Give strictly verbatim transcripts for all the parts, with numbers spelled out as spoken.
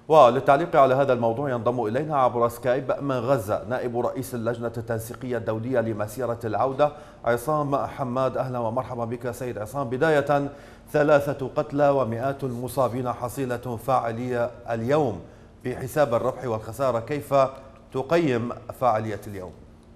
وللتعليق على هذا الموضوع ينضم إلينا عبر سكايب من غزة نائب رئيس اللجنة التنسيقية الدولية لمسيرة العودة عصام حماد. أهلا ومرحبا بك سيد عصام. بداية، ثلاثة قتلى ومئات المصابين حصيلة فاعلية اليوم بحساب الربح والخسارة، كيف تقيم فاعلية اليوم؟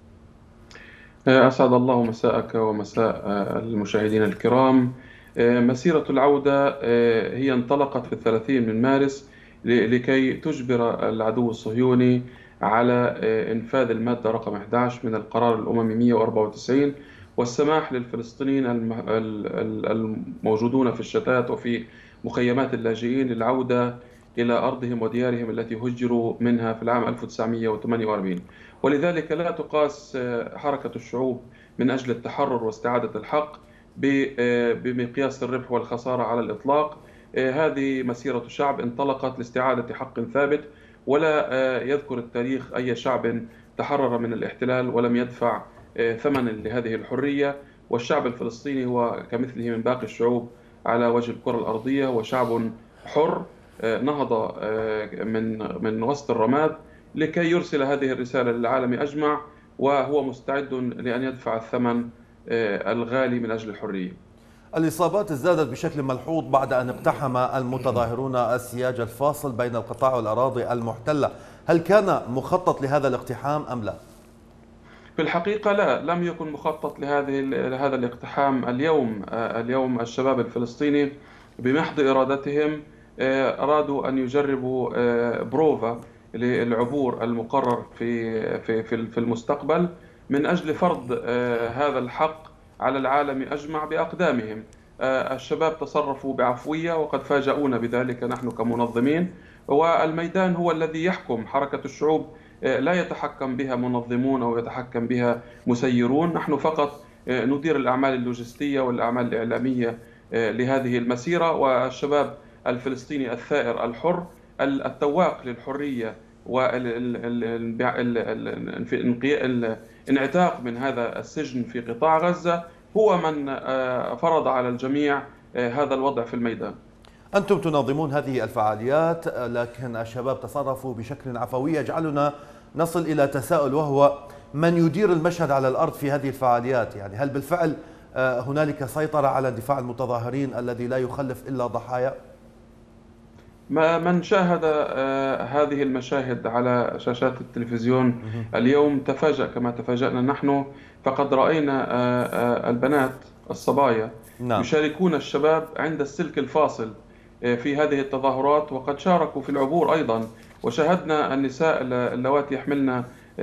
أسعد الله مساءك ومساء المشاهدين الكرام. مسيرة العودة هي انطلقت في الثلاثين من مارس لكي تجبر العدو الصهيوني على إنفاذ المادة رقم أحد عشر من القرار الأممي مئة وأربعة وتسعين والسماح للفلسطينيين الموجودون في الشتات وفي مخيمات اللاجئين للعودة إلى أرضهم وديارهم التي هجروا منها في العام ألف وتسعمئة وثمانية وأربعين. ولذلك لا تقاس حركة الشعوب من أجل التحرر واستعادة الحق بمقياس الربح والخسارة على الإطلاق. هذه مسيرة شعب انطلقت لاستعادة حق ثابت، ولا يذكر التاريخ أي شعب تحرر من الاحتلال ولم يدفع ثمنا لهذه الحرية. والشعب الفلسطيني هو كمثله من باقي الشعوب على وجه الكرة الأرضية، وشعب حر نهض من من وسط الرماد لكي يرسل هذه الرسالة للعالم أجمع، وهو مستعد لأن يدفع الثمن الغالي من أجل الحرية. الإصابات ازدادت بشكل ملحوظ بعد أن اقتحم المتظاهرون السياج الفاصل بين القطاع والأراضي المحتلة. هل كان مخطط لهذا الاقتحام أم لا؟ في الحقيقة لا، لم يكن مخطط لهذه لهذا الاقتحام. اليوم اليوم الشباب الفلسطيني بمحض إرادتهم أرادوا أن يجربوا بروفا للعبور المقرر في في في المستقبل من أجل فرض هذا الحق على العالم أجمع بأقدامهم. الشباب تصرفوا بعفوية وقد فاجأونا بذلك نحن كمنظمين، والميدان هو الذي يحكم. حركة الشعوب لا يتحكم بها منظمون أو يتحكم بها مسيرون، نحن فقط ندير الأعمال اللوجستية والأعمال الإعلامية لهذه المسيرة. والشباب الفلسطيني الثائر الحر التواق للحرية والانعتاق من هذا السجن في قطاع غزة هو من فرض على الجميع هذا الوضع في الميدان. أنتم تنظمون هذه الفعاليات، لكن الشباب تصرفوا بشكل عفوي، يجعلنا نصل إلى تساؤل، وهو من يدير المشهد على الأرض في هذه الفعاليات؟ يعني هل بالفعل هنالك سيطرة على اندفاع المتظاهرين الذي لا يخلف إلا ضحايا؟ من شاهد هذه المشاهد على شاشات التلفزيون اليوم تفاجأ كما تفاجأنا نحن، فقد رأينا البنات الصبايا نعم. يشاركون الشباب عند السلك الفاصل في هذه التظاهرات، وقد شاركوا في العبور أيضا. وشاهدنا النساء اللواتي يحملن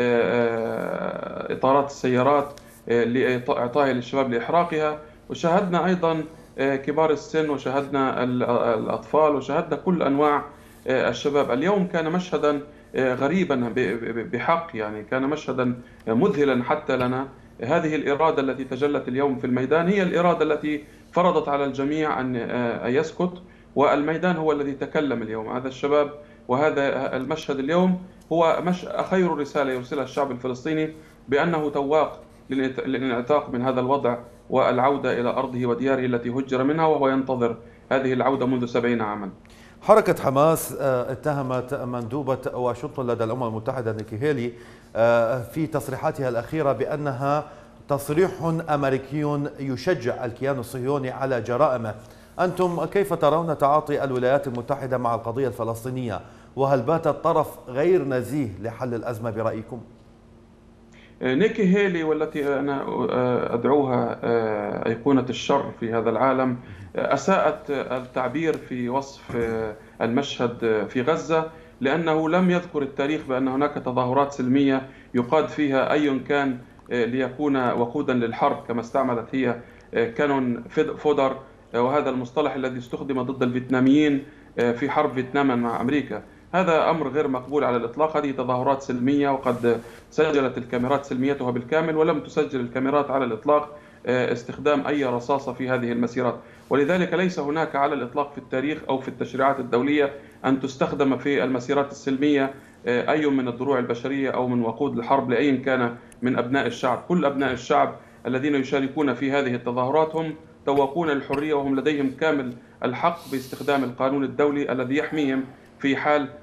إطارات السيارات لإعطائها للشباب لإحراقها، وشاهدنا أيضا كبار السن، وشاهدنا الأطفال، وشاهدنا كل أنواع الشباب. اليوم كان مشهدا غريبا بحق، يعني كان مشهدا مذهلا حتى لنا. هذه الإرادة التي تجلت اليوم في الميدان هي الإرادة التي فرضت على الجميع أن يسكت، والميدان هو الذي تكلم اليوم. هذا الشباب وهذا المشهد اليوم هو مش خير رسالة يرسلها الشعب الفلسطيني بأنه تواق للانعتاق من هذا الوضع والعودة إلى أرضه ودياره التي هجر منها، وهو ينتظر هذه العودة منذ سبعين عاما. حركة حماس اتهمت مندوبة واشنطن لدى الأمم المتحدة نيكي هيلي في تصريحاتها الأخيرة بأنها تصريح أمريكي يشجع الكيان الصهيوني على جرائمه. أنتم كيف ترون تعاطي الولايات المتحدة مع القضية الفلسطينية؟ وهل بات الطرف غير نزيه لحل الأزمة برأيكم؟ نيكي هيلي، والتي أنا أدعوها أيقونة الشر في هذا العالم، أساءت التعبير في وصف المشهد في غزة، لأنه لم يذكر التاريخ بأن هناك تظاهرات سلمية يقاد فيها أي كان ليكون وقودا للحرب، كما استعملت هي كانون فودر، وهذا المصطلح الذي استخدم ضد الفيتناميين في حرب فيتنام مع أمريكا. هذا أمر غير مقبول على الإطلاق. هذه تظاهرات سلمية، وقد سجلت الكاميرات سلميتها بالكامل، ولم تسجل الكاميرات على الإطلاق استخدام أي رصاصة في هذه المسيرات. ولذلك ليس هناك على الإطلاق في التاريخ أو في التشريعات الدولية أن تستخدم في المسيرات السلمية أي من الدروع البشرية أو من وقود الحرب لأي كان من أبناء الشعب. كل أبناء الشعب الذين يشاركون في هذه التظاهرات هم توقون الحرية، وهم لديهم كامل الحق باستخدام القانون الدولي الذي يحميهم في حال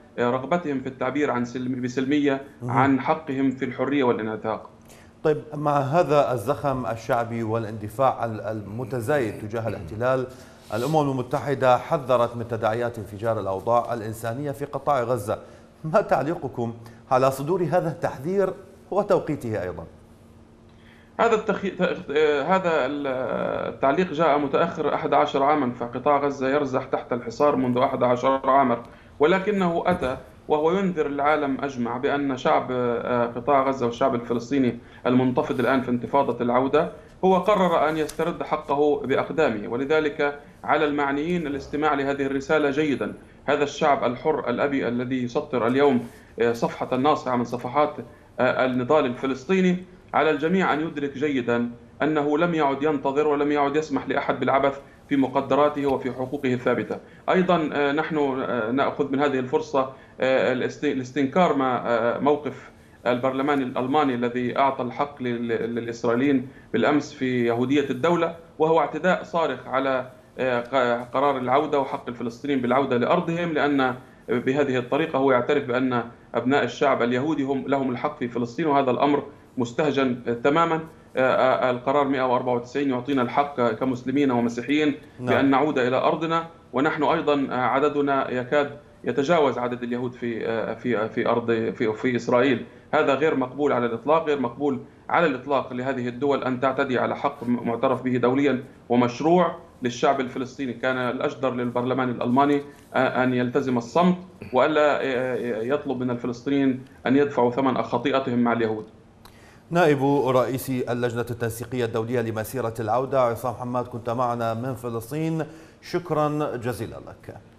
رغبتهم في التعبير عن بسلمية عن حقهم في الحرية والانعتاق. طيب، مع هذا الزخم الشعبي والاندفاع المتزايد تجاه الاحتلال، الأمم المتحدة حذرت من تداعيات انفجار الأوضاع الإنسانية في قطاع غزة. ما تعليقكم على صدور هذا التحذير وتوقيته أيضا؟ هذا التخي... هذا التعليق جاء متأخر أحد عشر عاما، فقطاع غزة يرزح تحت الحصار منذ أحد عشر عاما، ولكنه أتى وهو ينذر العالم أجمع بأن شعب قطاع غزة والشعب الفلسطيني المنتفض الآن في انتفاضة العودة هو قرر أن يسترد حقه بأقدامه، ولذلك على المعنيين الاستماع لهذه الرسالة جيدا. هذا الشعب الحر الأبي الذي يسطر اليوم صفحة الناصعة من صفحات النضال الفلسطيني، على الجميع أن يدرك جيدا أنه لم يعد ينتظر ولم يعد يسمح لأحد بالعبث في مقدراته وفي حقوقه الثابتة. أيضا نحن نأخذ من هذه الفرصة الاستنكار ما موقف البرلمان الألماني الذي أعطى الحق للإسرائيليين بالأمس في يهودية الدولة، وهو اعتداء صارخ على قرار العودة وحق الفلسطينيين بالعودة لأرضهم، لأن بهذه الطريقة هو يعترف بأن أبناء الشعب اليهودي هم لهم الحق في فلسطين، وهذا الأمر مستهجن تماما. القرار مئة وأربعة وتسعين يعطينا الحق كمسلمين ومسيحيين بأن نعود إلى أرضنا، ونحن أيضا عددنا يكاد يتجاوز عدد اليهود في في في أرض في في إسرائيل. هذا غير مقبول على الإطلاق، غير مقبول على الإطلاق لهذه الدول أن تعتدي على حق معترف به دوليا ومشروع للشعب الفلسطيني. كان الأجدر للبرلمان الألماني أن يلتزم الصمت وألا يطلب من الفلسطينيين أن يدفعوا ثمن خطيئتهم مع اليهود. نائب رئيس اللجنة التنسيقية الدولية لمسيرة العودة عصام حماد، كنت معنا من فلسطين، شكرا جزيلا لك.